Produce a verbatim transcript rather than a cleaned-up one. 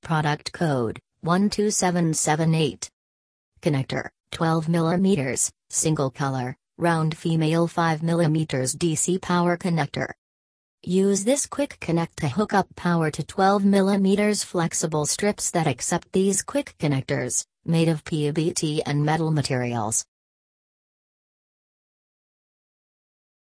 Product code one two seven seven eight. Connector twelve millimeters, single color, round female five millimeters D C power connector. Use this quick connect to hook up power to twelve millimeters flexible strips that accept these quick connectors, made of P E B T and metal materials.